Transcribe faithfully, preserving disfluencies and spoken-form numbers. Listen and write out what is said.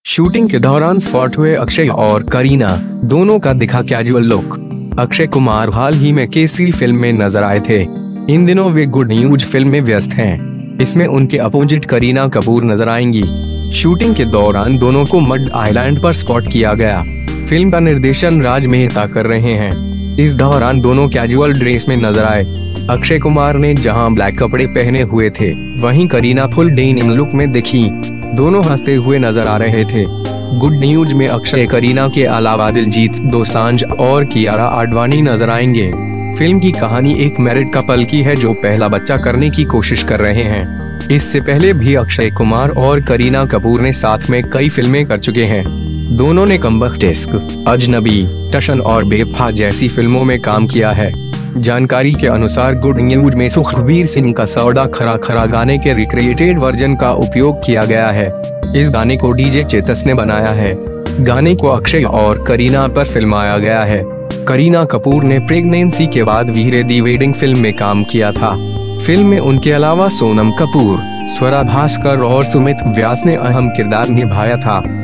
Shooting के दौरान spot हुए अक्षय और करीना, दोनों का दिखा कैजुअल लुक। अक्षय कुमार हाल ही में केसरी फिल्म में नजर आए थे। इन दिनों वे गुड न्यूज फिल्म में व्यस्त हैं। इसमें उनके अपोजिट करीना कपूर नजर आएंगी। शूटिंग के दौरान दोनों को मड आइलैंड पर स्पॉट किया गया। फिल्म का निर्देशन राज मेहता कर रहे हैं। इस दौरान दोनों कैजुअल ड्रेस में नजर आए। अक्षय कुमार ने जहां ब्लैक कपड़े पहने हुए थे, वहीं करीना फुल डेनिम लुक में दिखी। दोनों हंसते हुए नजर आ रहे थे। गुड न्यूज में अक्षय करीना के अलावा दिलजीत दोसांझ और कियारा आडवाणी नजर आएंगे। फिल्म की कहानी एक मैरिड कपल की है जो पहला बच्चा करने की कोशिश कर रहे हैं। इससे पहले भी अक्षय कुमार और करीना कपूर ने साथ में कई फिल्में कर चुके हैं। दोनों ने कमबख्त इश्क, अजनबी, टशन और बेवफा जैसी फिल्मों में काम किया है। जानकारी के अनुसार गुड न्यूज में सुखबीर सिंह का सौदा खरा खरा गाने के रिक्रिएटेड वर्जन का उपयोग किया गया है। इस गाने को डीजे चेतस ने बनाया है। गाने को अक्षय और करीना पर फिल्माया गया है। करीना कपूर ने प्रेगनेंसी के बाद वीरे दी वेडिंग फिल्म में काम किया था। फिल्म में उनके अलावा सोनम कपूर, स्वरा भास्कर और सुमित व्यास ने अहम किरदार निभाया था।